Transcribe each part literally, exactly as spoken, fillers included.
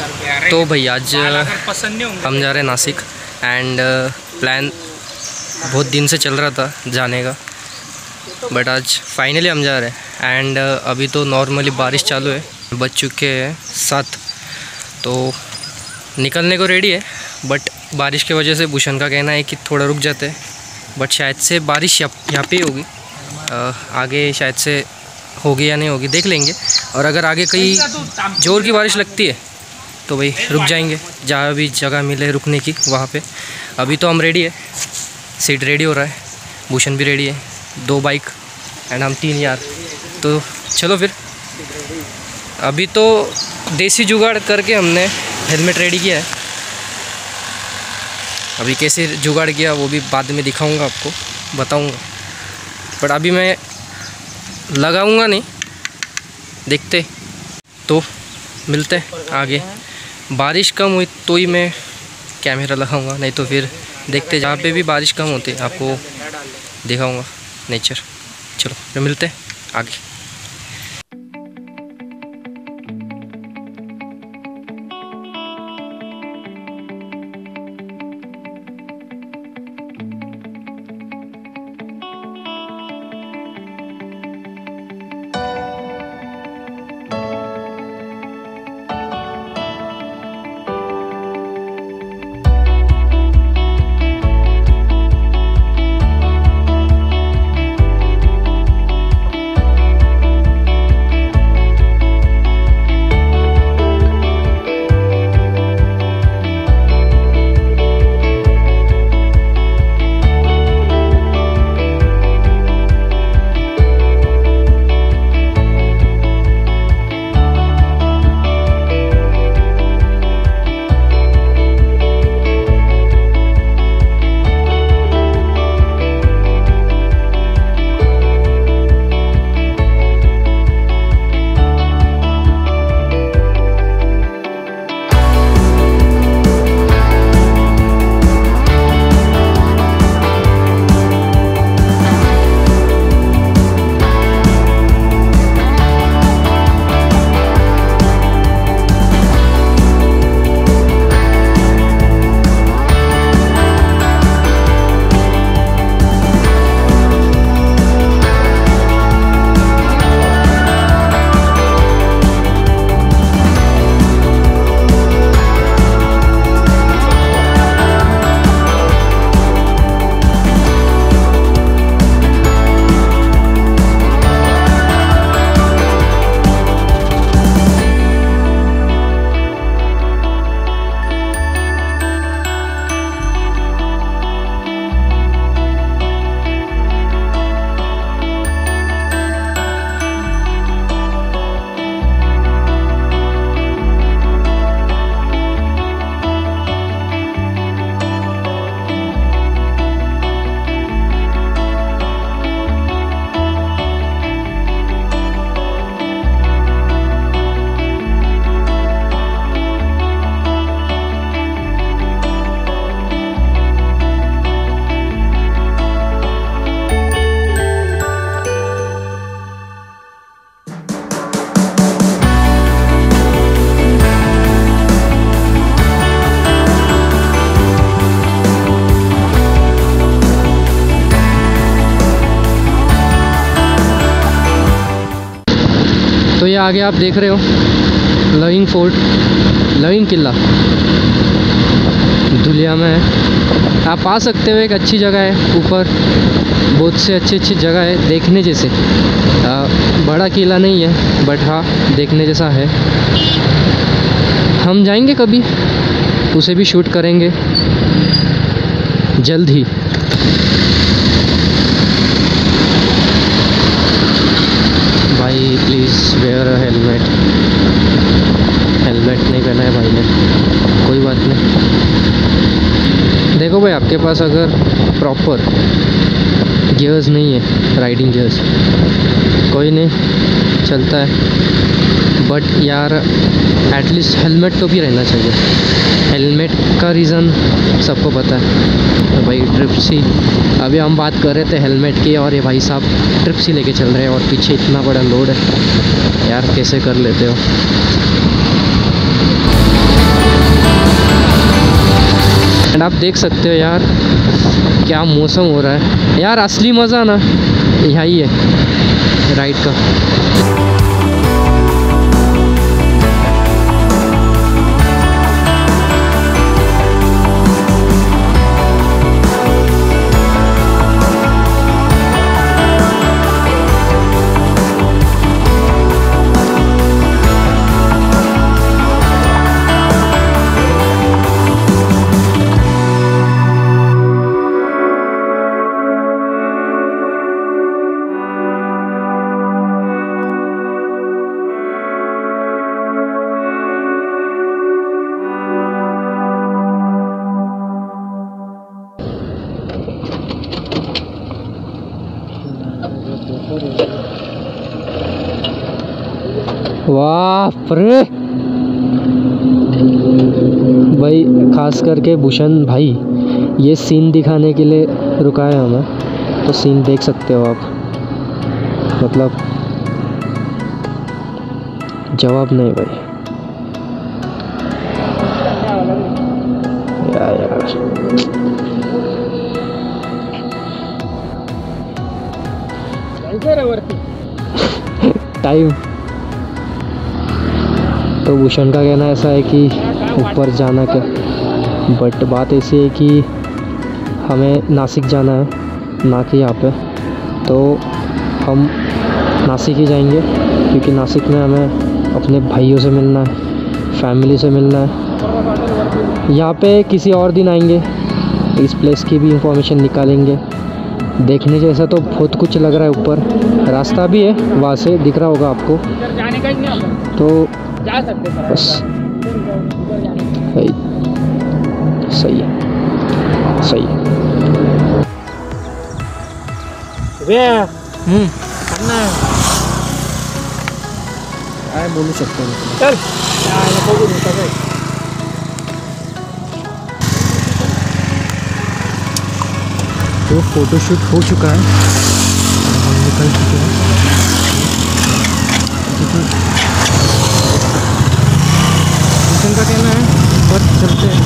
तो भाई आज हम जा रहे हैं नासिक एंड प्लान बहुत दिन से चल रहा था जाने का, बट आज फाइनली हम जा रहे हैं। एंड अभी तो नॉर्मली बारिश चालू है, बज चुके हैं सात, तो निकलने को रेडी है। बट बारिश की वजह से भूषण का कहना है कि थोड़ा रुक जाते हैं, बट शायद से बारिश यहाँ पे होगी, आगे शायद से होगी या नहीं होगी देख लेंगे। और अगर आगे कहीं जोर की बारिश लगती है तो भाई रुक जाएंगे, जहाँ भी जगह मिले रुकने की वहाँ पे। अभी तो हम रेडी है, सीट रेडी हो रहा है, भूषण भी रेडी है, दो बाइक एंड हम तीन यार। तो चलो फिर। अभी तो देसी जुगाड़ करके हमने हेलमेट रेडी किया है, अभी कैसे जुगाड़ किया वो भी बाद में दिखाऊंगा, आपको बताऊंगा। बट अभी मैं लगाऊंगा नहीं, देखते तो मिलते आगे। बारिश कम हुई तो ही मैं कैमरा लगाऊंगा, नहीं तो फिर देखते जहाँ पे भी बारिश कम होती है आपको दिखाऊंगा नेचर। चलो फिर मिलते आगे। तो ये आगे आप देख रहे हो लविंग फोर्ट, लविंग किला धुलिया में है। आप आ सकते हो, एक अच्छी जगह है, ऊपर बहुत से अच्छी अच्छी जगह है देखने जैसे। आ, बड़ा किला नहीं है बट हाँ देखने जैसा है। हम जाएंगे कभी, उसे भी शूट करेंगे जल्द ही। भाई please wear a helmet. Helmet नहीं पहना है भाई ने, कोई बात नहीं। देखो भाई, आपके पास अगर प्रॉपर गियर्स नहीं है, राइडिंग गियर्स, कोई नहीं चलता है, बट यार एटलीस्ट हेलमेट तो भी रहना चाहिए। हेलमेट का रीज़न सबको पता है। तो भाई ट्रिप्सी, अभी हम बात कर रहे थे हेलमेट की, और ये भाई साहब ट्रिप्सी लेके चल रहे हैं और पीछे इतना बड़ा लोड है यार, कैसे कर लेते हो। एंड आप देख सकते हो यार क्या मौसम हो रहा है यार। असली मज़ा ना यही है राइड का। वाह रे भाई, खास करके भूषण भाई ये सीन दिखाने के लिए रुका है हमें, तो सीन देख सकते हो आप। मतलब जवाब नहीं भाई यार यार। टाइम तो भूषण का कहना ऐसा है कि ऊपर जाना क्या, बट बात ऐसी है कि हमें नासिक जाना है, ना कि यहाँ पे। तो हम नासिक ही जाएंगे क्योंकि नासिक में हमें अपने भाइयों से मिलना है, फैमिली से मिलना है। यहाँ पे किसी और दिन आएंगे, इस प्लेस की भी इंफॉर्मेशन निकालेंगे। देखने जैसा तो बहुत कुछ लग रहा है, ऊपर रास्ता भी है, वहाँ से दिख रहा होगा आपको। तो जा सकते हैं बस, सही है सही है। हम्म काय बोलू शकतो मी चल तो फोटोशूट हो चुका है, हम निकल चुके हैं। का कहना है बस चलते हैं।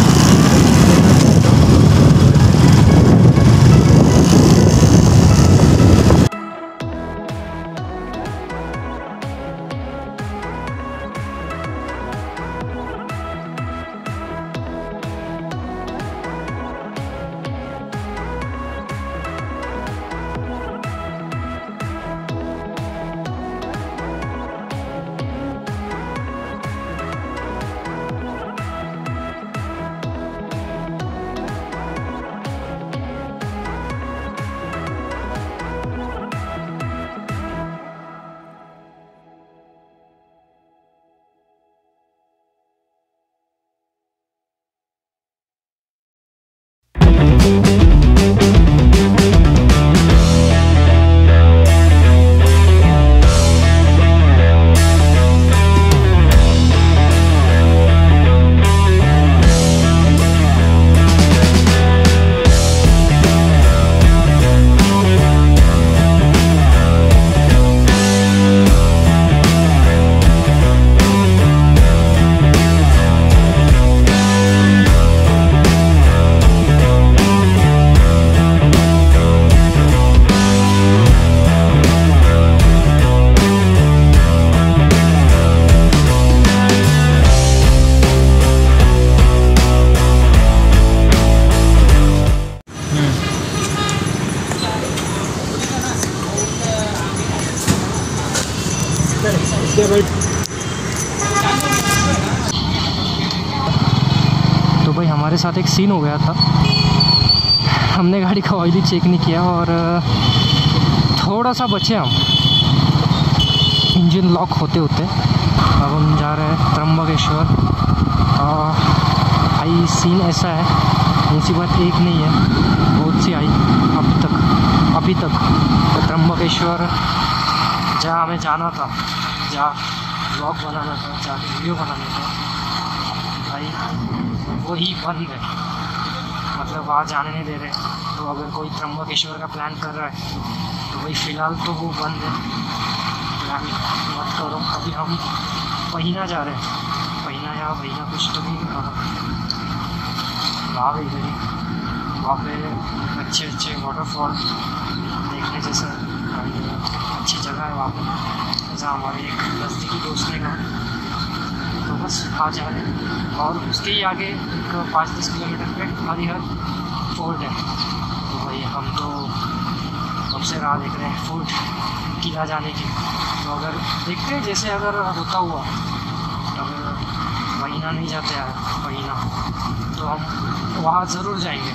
तो भाई हमारे साथ एक सीन हो गया था, हमने गाड़ी का ऑयल ही चेक नहीं किया और थोड़ा सा बचे हम इंजन लॉक होते होते। अब हम जा रहे हैं त्र्यंबकेश्वर। भाई सीन ऐसा है, मुसीबत एक नहीं है, बहुत सी आई अभी तक अभी तक त्र्यंबकेश्वर जहाँ हमें जाना था, जहाँ ब्लॉग बनाना था, जहाँ वीडियो बनाना था, भाई वही बंद है। मतलब वहाँ जाने नहीं दे रहे। तो अगर कोई त्र्यंबकेश्वर का प्लान कर रहा है तो भाई फ़िलहाल तो वो बंद है, प्लान मत करो। अभी हम पहिना जा रहे हैं, पहिना या भैया कुछ तो नहीं कहा। भाव इधर वहाँ पे अच्छे अच्छे वाटरफॉल देखने जैसा अच्छी जगह है वहाँ पर, जहाँ हमारे एक नज़दीकी दोस्त ने कहा। तो बस आ जा रहे हैं और उसके ही आगे एक पाँच दस किलोमीटर पे हरिहर फोर्ट है। तो भाई हम तो कब से राह देख रहे हैं फोर्ट किला जाने की। तो अगर देखते हैं जैसे अगर होता हुआ अगर महीना नहीं जाते यार महीना तो हम वहाँ ज़रूर जाएंगे।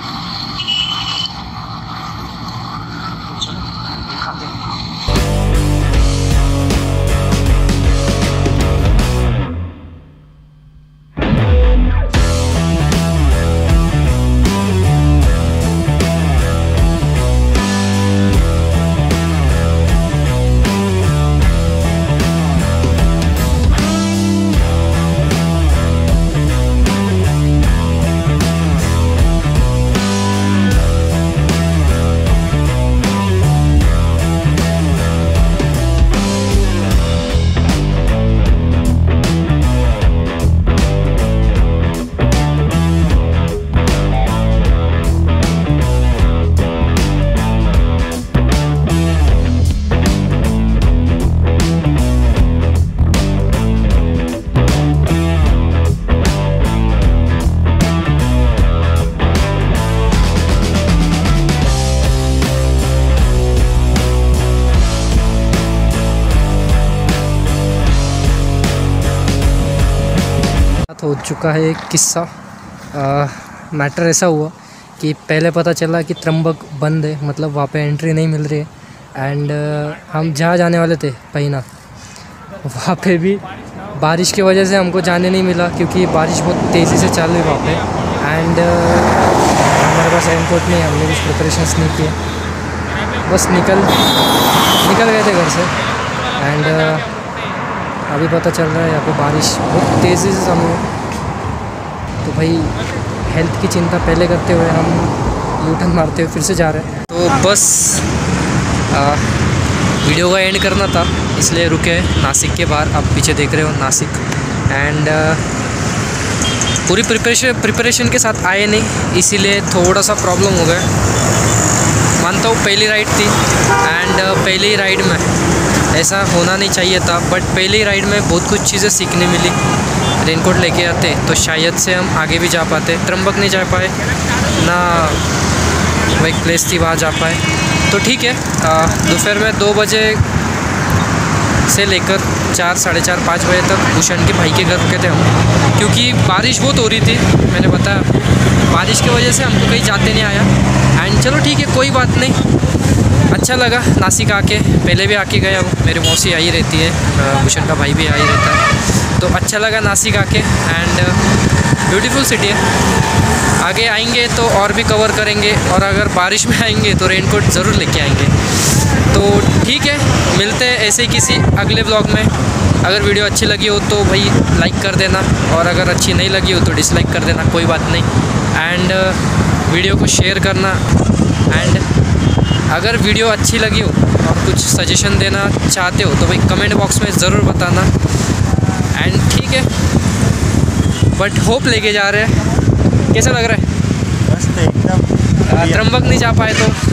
तो चलो दिखाते हैं। हो चुका है एक किस्सा। मैटर ऐसा हुआ कि पहले पता चला कि त्र्यंबक बंद है, मतलब वहाँ पे एंट्री नहीं मिल रही है। एंड हम जहाँ जाने वाले थे पैना, वहाँ पे भी बारिश की वजह से हमको जाने नहीं मिला क्योंकि बारिश बहुत तेज़ी से चल रही वहाँ पे। एंड हमारे पास रेनकोट नहीं, हमने कुछ प्रिपरेशंस नहीं किए, बस निकल निकल गए थे घर से। एंड अभी पता चल रहा है यहाँ पे बारिश बहुत तेज़ी से चालू है। तो भाई हेल्थ की चिंता पहले करते हुए हम यू टर्न मारते हुए फिर से जा रहे हैं। तो बस आ, वीडियो का एंड करना था इसलिए रुके नासिक के बाहर। आप पीछे देख रहे हो नासिक। एंड पूरी प्रिपरेशन प्रिपरेशन के साथ आए नहीं, इसीलिए थोड़ा सा प्रॉब्लम हो गया। मानता हूँ पहली राइड थी एंड पहली राइड में ऐसा होना नहीं चाहिए था, बट पहली राइड में बहुत कुछ चीज़ें सीखने मिली। रेनकोट लेके आते तो शायद से हम आगे भी जा पाते। त्र्यंबक नहीं जा पाए ना, वो एक प्लेस थी वहाँ जा पाए। तो ठीक है, दोपहर में दो बजे से लेकर चार साढ़े चार पाँच बजे तक भूषण के भाई के घर रुके थे हम, क्योंकि बारिश बहुत हो रही थी। मैंने बताया बारिश की वजह से हमको कहीं जाते नहीं आया। एंड चलो ठीक है, कोई बात नहीं, अच्छा लगा नासिक आके। पहले भी आके गया हूँ, मेरी मौसी आई रहती है, भूषण का भाई भी आई रहता है, तो अच्छा लगा नासिक आके। एंड ब्यूटीफुल सिटी है। आगे आएंगे तो और भी कवर करेंगे, और अगर बारिश में आएंगे तो रेनकोट ज़रूर लेके आएंगे। तो ठीक है, मिलते हैं ऐसे ही किसी अगले ब्लॉग में। अगर वीडियो अच्छी लगी हो तो भाई लाइक कर देना, और अगर अच्छी नहीं लगी हो तो डिसलाइक कर देना, कोई बात नहीं। एंड वीडियो को शेयर करना। एंड अगर वीडियो अच्छी लगी हो और कुछ सजेशन देना चाहते हो तो भाई कमेंट बॉक्स में ज़रूर बताना। एंड ठीक है, बट होप लेके जा रहे हैं। कैसा लग रहा है? मस्त एकदम। त्र्यंबक नहीं जा पाए तो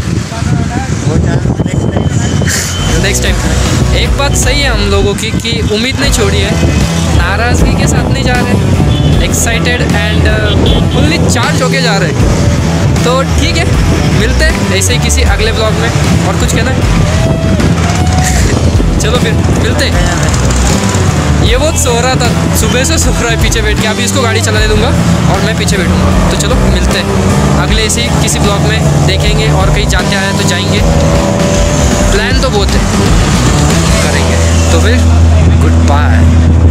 नेक्स्ट टाइम। एक बात सही है हम लोगों की कि उम्मीद नहीं छोड़ी है, नाराज़गी के साथ नहीं जा रहे, एक्साइटेड एंड फुल्ली चार्ज होके जा रहे हैं। तो ठीक है, मिलते हैं ऐसे ही किसी अगले ब्लॉग में। और कुछ कहना है? चलो फिर मिलते हैं। ये बहुत सो रहा था, सुबह से सो रहा है पीछे बैठ के। अभी इसको गाड़ी चलाने दूंगा और मैं पीछे बैठूंगा। तो चलो मिलते हैं अगले ऐसे ही किसी ब्लॉग में, देखेंगे और कहीं जाते आए तो जाएंगे। प्लान तो बहुत है, करेंगे। तो फिर गुड बाय।